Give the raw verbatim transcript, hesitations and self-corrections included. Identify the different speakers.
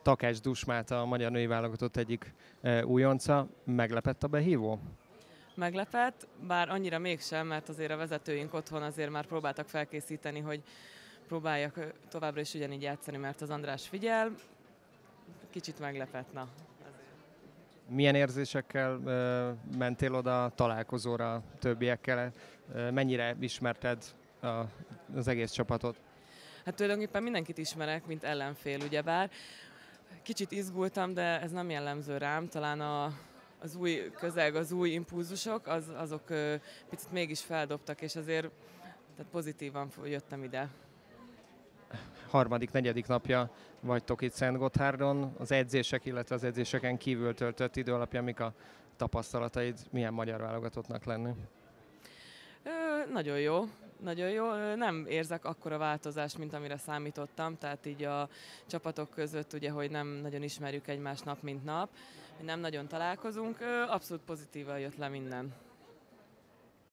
Speaker 1: Takács Dusmát, a magyar női válogatott egyik újonca. Meglepett a behívó?
Speaker 2: Meglepett, bár annyira mégsem, mert azért a vezetőink otthon azért már próbáltak felkészíteni, hogy próbáljak továbbra is ugyanígy játszani, mert az András figyel. Kicsit meglepett, na.
Speaker 1: Milyen érzésekkel uh, mentél oda a találkozóra a többiekkel? Uh, mennyire ismerted a, az egész csapatot?
Speaker 2: Hát tulajdonképpen mindenkit ismerek, mint ellenfél, ugyebár. Kicsit izgultam, de ez nem jellemző rám. Talán a, az új közeg, az új impulzusok, az, azok uh, picit mégis feldobtak, és azért tehát pozitívan jöttem ide.
Speaker 1: Harmadik, negyedik napja vagytok itt Szentgotthárdon. Az edzések, illetve az edzéseken kívül töltött idő alapján mik a tapasztalataid, milyen magyar válogatottnak lenni?
Speaker 2: Ö, nagyon jó, nagyon jó. Nem érzek akkora változást, mint amire számítottam, tehát így a csapatok között, ugye, hogy nem nagyon ismerjük egymást nap mint nap, nem nagyon találkozunk, abszolút pozitívan jött le minden.